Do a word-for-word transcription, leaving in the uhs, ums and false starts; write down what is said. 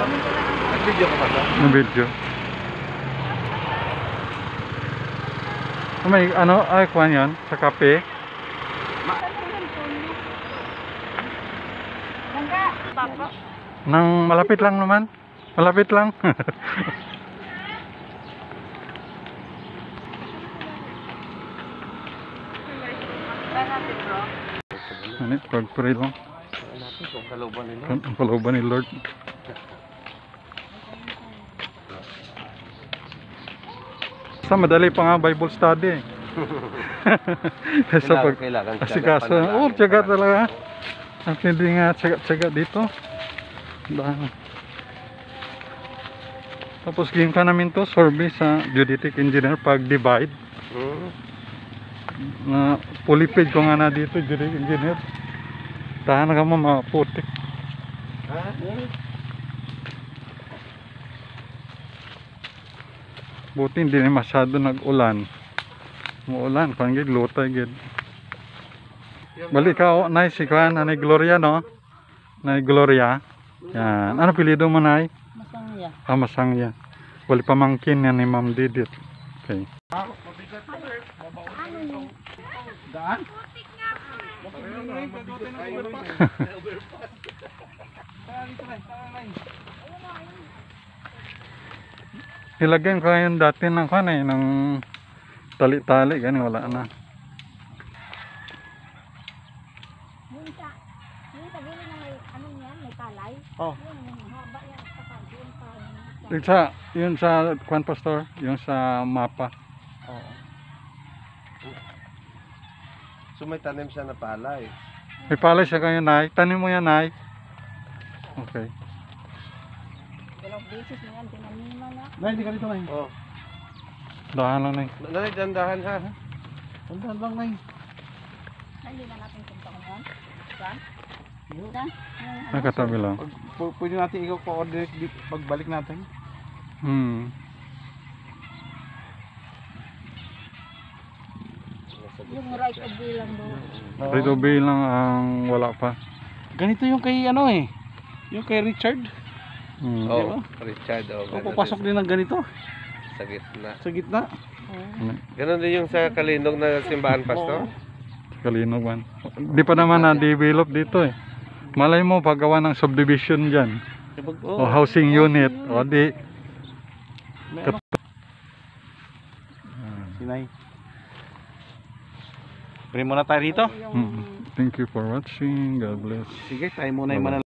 Nag-video ka pa to? Yung video. May ano, ay kuhan yan, sa kape. Nang malapit lang naman. Malapit lang. Ano, pag-pray lang. Ang kalooban nila. Ang kalooban ni Lord. Sa madali pa nga Bible study. Sa pag kailangan asikaso. Oh, tiyaga talaga. At hindi nga tiyaga-tiyaga dito. Dahil. Tapos game ka namin to, service sa geodetic engineer pag divide. Hmm. Na pulipid ko nga na dito, geodetic engineer. Tahan ka mo maputik. Ha? Buti hindi na masyado nag-ulan. Muulan, kung gid lutay gid. Balik ka, oh, nice ikaw, Nanay Gloria, no? Nanay Gloria. Yan. Ano pilido mo, Nay? Masangya. Ah, Masangya. Wali pamangkin yan ni Ma'am Didit. Okay. Daan? Ilagyan ko yung dati ng kan eh, ng tali-tali, gani wala na. Yung sa, yung sa gilid na may, ano yan, may talay. Oh. Yung, yung haba yan, at saka yung pa. Yung sa, yun sa Kwan Pastor, yung sa mapa. Oo. So may tanim siya na palay. May palay siya kayo, Nay. Tanim mo yan, Nay. Okay. Dalawang beses na yan, tinaniman na. Nay, hindi ka dito, Nay. Oo. Dahan lang, Nay. Nay, dandahan ha. Dandahan lang, Nay. Hindi na natin punta ko yan. Saan? Saan? Nakatabi lang. Pag, pwede natin ikaw coordinate dito pagbalik natin. Hmm. Yung right of way lang doon. Rito bay lang ang wala pa. Ganito yung kay ano eh. Yung kay Richard. Hmm. Oo, Richard. Oh, O, papasok din ng ganito sa gitna. sa gitna. Hmm. Ganon din yung sa Kalinog na simbahan, Pastor. Kalinog man. Di pa naman na-develop dito eh. Malay mo paggawa ng subdivision dyan. Kapag, O housing unit. O di. may ano, sinay. Pray muna tayo rito. Hmm. Thank you for watching. God bless. Sige, tayo muna yung Bye-bye. manal